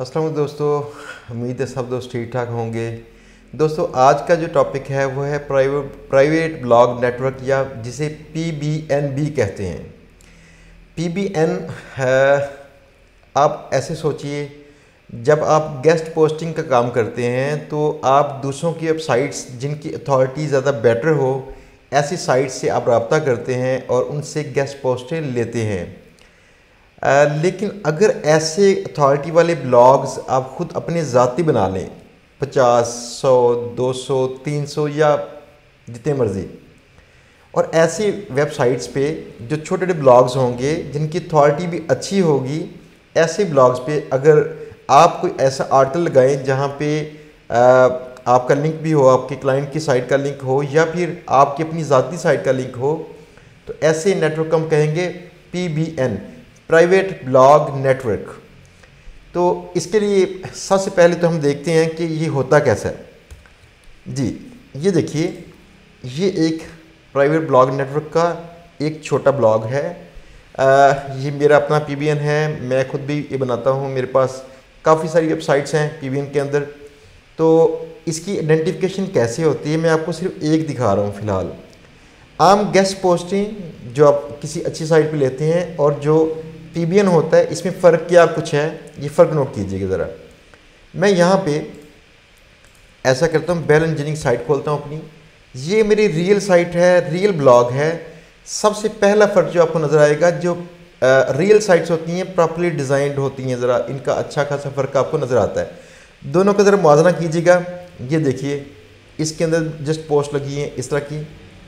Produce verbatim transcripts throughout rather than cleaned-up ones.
अस्सलाम वालेकुम दोस्तों, उम्मीद है सब दोस्त ठीक ठाक होंगे। दोस्तों आज का जो टॉपिक है वो है प्राइवेट प्राइवेट ब्लॉग नेटवर्क या जिसे पी बी एन बी कहते हैं। पी बी एन है, आप ऐसे सोचिए, जब आप गेस्ट पोस्टिंग का काम करते हैं तो आप दूसरों की वेबसाइट्स जिनकी अथॉरिटी ज़्यादा बेटर हो ऐसी साइट्स से आप रब्ता करते हैं और उनसे गेस्ट पोस्टें लेते हैं। Uh, लेकिन अगर ऐसे अथॉरिटी वाले ब्लॉग्स आप ख़ुद अपने ज़ाती बना लें, पचास, सौ, दो सौ, तीन सौ या जितने मर्ज़ी, और ऐसी वेबसाइट्स पे जो छोटे छोटे ब्लॉग्स होंगे जिनकी अथॉरिटी भी अच्छी होगी, ऐसे ब्लॉग्स पे अगर आप कोई ऐसा आर्टिकल लगाएं जहाँ पे आ, आपका लिंक भी हो, आपके क्लाइंट की साइट का लिंक हो या फिर आपकी अपनी ज़ाती साइट का लिंक हो, तो ऐसे नेटवर्क हम कहेंगे P B N, private blog network. तो इसके लिए सबसे पहले तो हम देखते हैं कि ये होता कैसा है। जी ये देखिए, ये एक प्राइवेट ब्लॉग नेटवर्क का एक छोटा ब्लॉग है। आ, ये मेरा अपना पी बी एन है, मैं खुद भी ये बनाता हूँ, मेरे पास काफ़ी सारी वेबसाइट्स हैं पी बी एन के अंदर। तो इसकी आइडेंटिफिकेशन कैसे होती है मैं आपको सिर्फ एक दिखा रहा हूँ फ़िलहाल। आम गेस्ट पोस्टिंग जो आप किसी अच्छी साइट पे लेते हैं और जो पी बी एन होता है, इसमें फ़र्क क्या कुछ है, ये फ़र्क नोट कीजिएगा ज़रा। मैं यहाँ पे ऐसा करता हूँ, बेल इंजीनियरिंग साइट खोलता हूँ अपनी, ये मेरी रियल साइट है, रियल ब्लॉग है। सबसे पहला फ़र्क जो आपको नज़र आएगा, जो रियल साइट्स होती हैं प्रॉपर्ली डिज़ाइंड होती हैं, ज़रा इनका अच्छा खासा फ़र्क आपको नज़र आता है। दोनों का ज़रा मुआवजा कीजिएगा। ये देखिए, इसके अंदर जस्ट पोस्ट लगी है इस तरह की,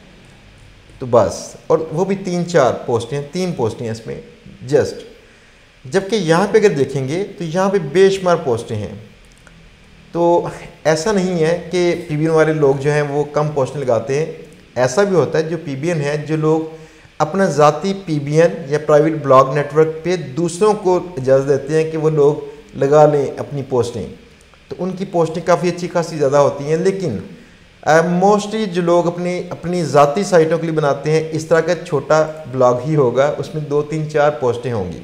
तो बस, और वो भी तीन चार पोस्टें हैं, तीन पोस्टें हैं इसमें जस्ट। जबकि यहाँ पे अगर देखेंगे तो यहाँ पे बेशुमार पोस्टें हैं। तो ऐसा नहीं है कि पी बी एन वाले लोग जो हैं वो कम पोस्टें लगाते हैं। ऐसा भी होता है जो पी बी एन है, जो लोग अपना ज़ाती पी बी एन या प्राइवेट ब्लॉग नेटवर्क पे दूसरों को इजाज़त देते हैं कि वो लोग लगा लें अपनी पोस्टें, तो उनकी पोस्टें काफ़ी अच्छी खासी ज़्यादा होती हैं। लेकिन मोस्टली uh, जो लोग अपनी अपनी ज़ाती साइटों के लिए बनाते हैं, इस तरह का छोटा ब्लॉग ही होगा, उसमें दो तीन चार पोस्टें होंगी।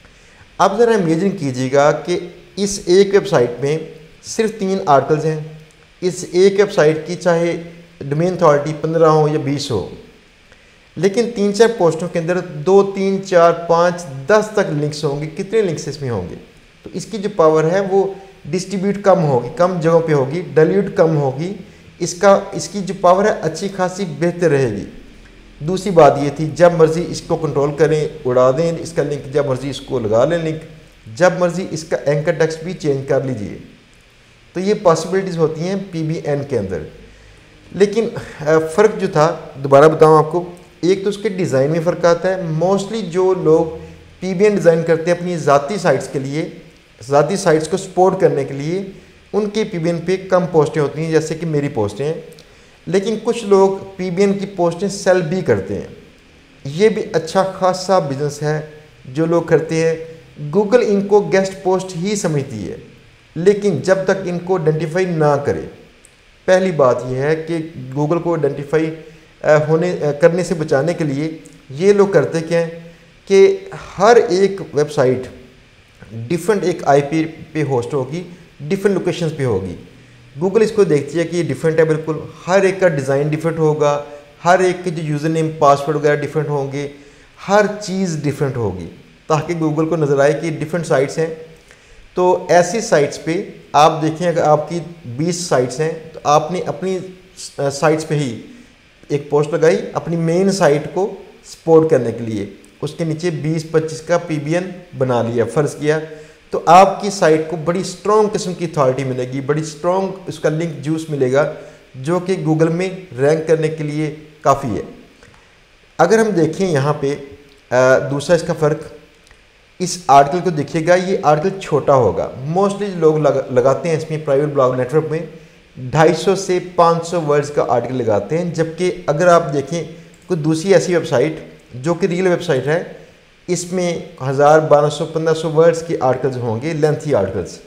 अब ज़रा इमेजिन कीजिएगा कि इस एक वेबसाइट में सिर्फ तीन आर्टिकल्स हैं। इस एक वेबसाइट की चाहे डोमेन अथॉरिटी पंद्रह हो या बीस हो, लेकिन तीन चार पोस्टों के अंदर दो तीन चार पाँच दस तक लिंक्स होंगे। कितने लिंक्स इसमें होंगे? तो इसकी जो पावर है वो डिस्ट्रीब्यूट कम होगी, कम जगहों पर होगी, डाइल्यूट कम होगी। इसका इसकी जो पावर है अच्छी खासी बेहतर रहेगी। दूसरी बात ये थी, जब मर्ज़ी इसको कंट्रोल करें, उड़ा दें इसका लिंक, जब मर्ज़ी इसको लगा लें लिंक, जब मर्ज़ी इसका एंकर टेक्स्ट भी चेंज कर लीजिए। तो ये पॉसिबिलिटीज़ होती हैं पी बी एन के अंदर। लेकिन फ़र्क जो था, दोबारा बताऊँ आपको, एक तो उसके डिज़ाइन में फ़र्क आता है। मोस्टली जो लोग पी बी एन डिज़ाइन करते हैं अपनी ज़ाती साइट्स के लिए, ज़ाती साइट्स को सपोर्ट करने के लिए, उनके पी बी एन पे कम पोस्टें होती हैं, जैसे कि मेरी पोस्टें हैं। लेकिन कुछ लोग पी बी एन की पोस्टें सेल भी करते हैं। ये भी अच्छा खासा बिजनेस है जो लोग करते हैं। गूगल इनको गेस्ट पोस्ट ही समझती है, लेकिन जब तक इनको आइडेंटिफाई ना करे, पहली बात यह है कि गूगल को आइडेंटिफाई होने करने से बचाने के लिए ये लोग करते क्या हैं कि हर एक वेबसाइट डिफरेंट एक आई पी पे होस्ट होगी, डिफरेंट लोकेशंस पे होगी। गूगल इसको देखती है कि ये डिफरेंट है, बिल्कुल हर एक का डिज़ाइन डिफरेंट होगा, हर एक के जो यूज़र नेम पासवर्ड वगैरह डिफरेंट होंगे, हर चीज़ डिफरेंट होगी, ताकि गूगल को नज़र आए कि डिफरेंट साइट्स हैं। तो ऐसी साइट्स पे आप देखें, अगर आपकी बीस साइट्स हैं तो आपने अपनी साइट्स पे ही एक पोस्ट लगाई अपनी मेन साइट को सपोर्ट करने के लिए, उसके नीचे बीस पच्चीस का पी बी एन बना लिया, फ़र्ज़ किया, तो आपकी साइट को बड़ी स्ट्रॉन्ग किस्म की अथॉरिटी मिलेगी, बड़ी स्ट्रॉन्ग उसका लिंक जूस मिलेगा, जो कि गूगल में रैंक करने के लिए काफ़ी है। अगर हम देखें यहाँ पे आ, दूसरा इसका फ़र्क, इस आर्टिकल को देखिएगा, ये आर्टिकल छोटा होगा। मोस्टली लोग लग, लगाते हैं इसमें प्राइवेट ब्लॉग नेटवर्क में ढाई सौ से पाँच सौ वर्ड्स का आर्टिकल लगाते हैं। जबकि अगर आप देखें कोई दूसरी ऐसी वेबसाइट जो कि रियल वेबसाइट है, इसमें हज़ार बारह सौ पंद्रह सौ वर्ड्स के आर्टिकल्स होंगे, लेंथी आर्टिकल्स,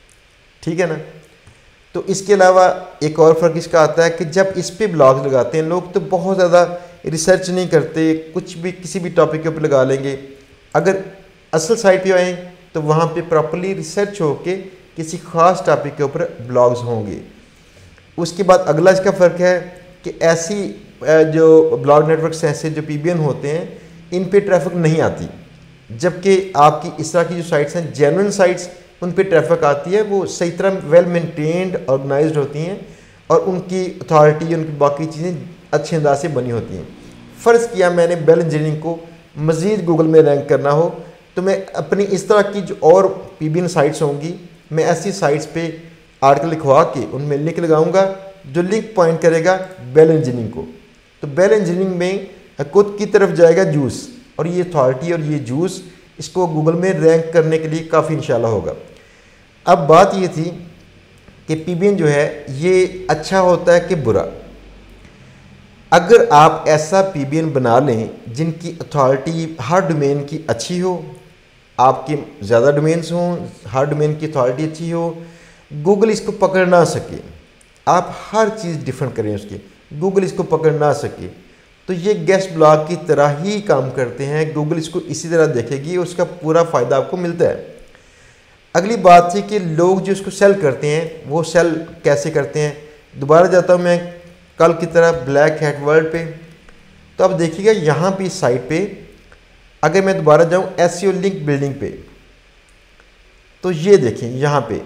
ठीक है ना। तो इसके अलावा एक और फ़र्क इसका आता है कि जब इस पे ब्लॉग लगाते हैं लोग, तो बहुत ज़्यादा रिसर्च नहीं करते, कुछ भी किसी भी टॉपिक के ऊपर लगा लेंगे। अगर असल साइट पे आएँ तो वहाँ पे प्रॉपर्ली रिसर्च होके किसी ख़ास टॉपिक के ऊपर ब्लॉग्स होंगे। उसके बाद अगला इसका फ़र्क है कि ऐसी जो ब्लॉग नेटवर्क्स ऐसे जो पी बी एन होते हैं इन पे ट्रैफिक नहीं आती, जबकि आपकी इस तरह की जो साइट्स हैं जेन्युइन साइट्स उन पे ट्रैफिक आती है। वो सही तरह वेल मेंटेन्ड ऑर्गेनाइज्ड होती हैं और उनकी अथॉरिटी उनकी बाकी चीज़ें अच्छे अंदाज से बनी होती हैं। फ़र्ज़ किया मैंने बेल इंजीनियरिंग को मज़ीद गूगल में रैंक करना हो तो मैं अपनी इस तरह की जो और पी बी एन साइट्स होंगी मैं ऐसी साइट्स पे आर्टिकल लिखवा के उनमें लिंक लगाऊंगा जो लिंक पॉइंट करेगा बेल इंजीनियरिंग को। तो बेल इंजीनियरिंग में खुद की तरफ जाएगा जूस और ये अथॉरिटी और ये जूस इसको गूगल में रैंक करने के लिए काफ़ी इंशाल्लाह होगा। अब बात ये थी कि पी बी एन जो है ये अच्छा होता है कि बुरा। अगर आप ऐसा पी बी एन बना लें जिनकी अथॉरिटी हर डोमेन की अच्छी हो, आपके ज़्यादा डोमेन्स हों, हर डोमेन की अथॉरिटी अच्छी हो, गूगल इसको पकड़ ना सके, आप हर चीज़ डिफरेंट करें उसके, गूगल इसको पकड़ ना सके, तो ये गेस्ट ब्लॉग की तरह ही काम करते हैं। गूगल इसको इसी तरह देखेगी और उसका पूरा फ़ायदा आपको मिलता है। अगली बात थी कि लोग जो इसको सेल करते हैं वो सेल कैसे करते हैं। दोबारा जाता हूँ मैं कल की तरह ब्लैक हैट वर्ल्ड पे, तो अब देखिएगा यहाँ पे इस साइट पे अगर मैं दोबारा जाऊँ S E O link building पे, तो ये देखें यहाँ पे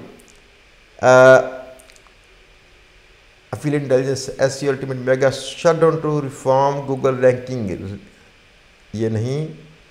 affiliate intelligence S E O ultimate mega shutdown to reform Google ranking, ये नहीं,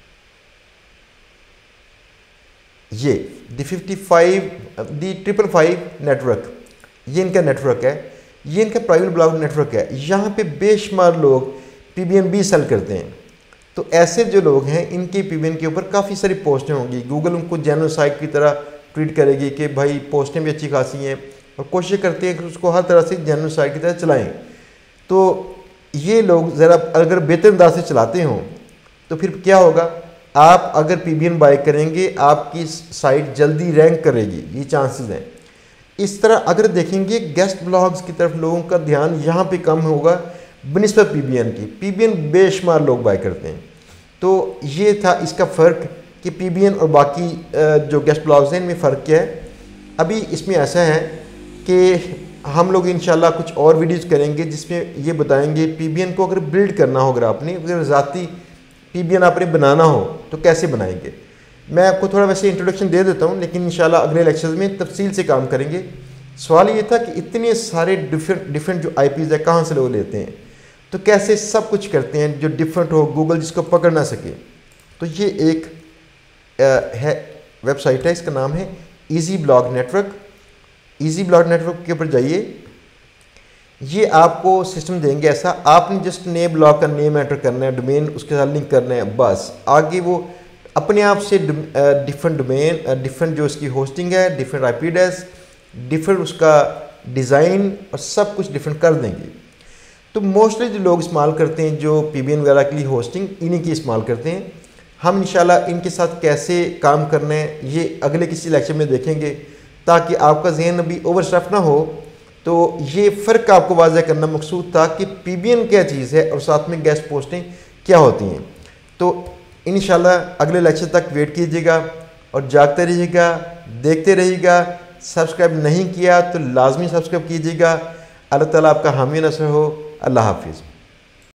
ये the fifty five the triple five network, ये इनका नेटवर्क है, ये इनका प्राइवेट ब्लॉग नेटवर्क है। यहाँ पे बेशुमार लोग पी बी एन भी सेल करते हैं। तो ऐसे जो लोग हैं इनके पी बी एन के ऊपर काफ़ी सारी पोस्टें होंगी। गूगल उनको जेन्युइन साइट की तरह ट्रीट करेगी कि भाई पोस्टें भी अच्छी खासी हैं और कोशिश करते हैं कि उसको हर तरह से जेन्युइन साइट की तरह चलाएं। तो ये लोग ज़रा अगर बेहतर अंदाज से चलाते हों तो फिर क्या होगा, आप अगर पी बी एन बाय करेंगे आपकी साइट जल्दी रैंक करेगी, ये चांसेस हैं। इस तरह अगर देखेंगे गेस्ट ब्लॉग्स की तरफ लोगों का ध्यान यहाँ पे कम होगा बनिस्बत पी बी एन की। पी बी एन बेशुमार लोग बाय करते हैं। तो ये था इसका फ़र्क कि पी बी एन और बाकी जो गेस्ट ब्लॉग्स हैं इनमें फ़र्क क्या है। अभी इसमें ऐसा है कि हम लोग इंशाल्लाह कुछ और वीडियोज़ करेंगे जिसमें ये बताएंगे पी बी एन को अगर बिल्ड करना हो, अगर आपने अगर ज़ाती पी बी एन आपने बनाना हो तो कैसे बनाएंगे। मैं आपको थोड़ा वैसे इंट्रोडक्शन दे देता हूँ, लेकिन इंशाल्लाह अगले लेक्चर्स में तफसील से काम करेंगे। सवाल ये था कि इतने सारे डिफरेंट डिफरेंट जो आई पीज़ है कहाँ से लोग लेते हैं, तो कैसे सब कुछ करते हैं जो डिफरेंट हो, गूगल जिसको पकड़ ना सके। तो ये एक आ, है वेबसाइट है, इसका नाम है easy blog network. Easy blog network के ऊपर जाइए, ये आपको सिस्टम देंगे ऐसा, आपने जस्ट नए ब्लॉग का नेम एंटर करना है, डोमेन उसके साथ लिंक करना है, बस आगे वो अपने आप से डिफरेंट डोमेन, डिफरेंट जो उसकी होस्टिंग है, different I P address, different उसका डिज़ाइन और सब कुछ डिफरेंट कर देंगे। तो मोस्टली जो लोग इस्तेमाल करते हैं जो पी बी एन वगैरह के लिए होस्टिंग इन्हीं की इस्तेमाल करते हैं। हम इंशाल्लाह इनके साथ कैसे काम करना है ये अगले किसी लेक्चर में देखेंगे, ताकि आपका जहन अभी ओवरस्टफ ना हो। तो ये फ़र्क आपको वाज़ह करना मकसूद था कि पी बी एन क्या चीज़ है और साथ में गेस्ट पोस्टें क्या होती हैं। तो इंशाल्लाह अगले लेक्चर तक वेट कीजिएगा और जागते रहिएगा, देखते रहिएगा। सब्सक्राइब नहीं किया तो लाजमी सब्सक्राइब कीजिएगा। अल्लाह ताला आपका हामी नसर हो। अल्लाह हाफिज़।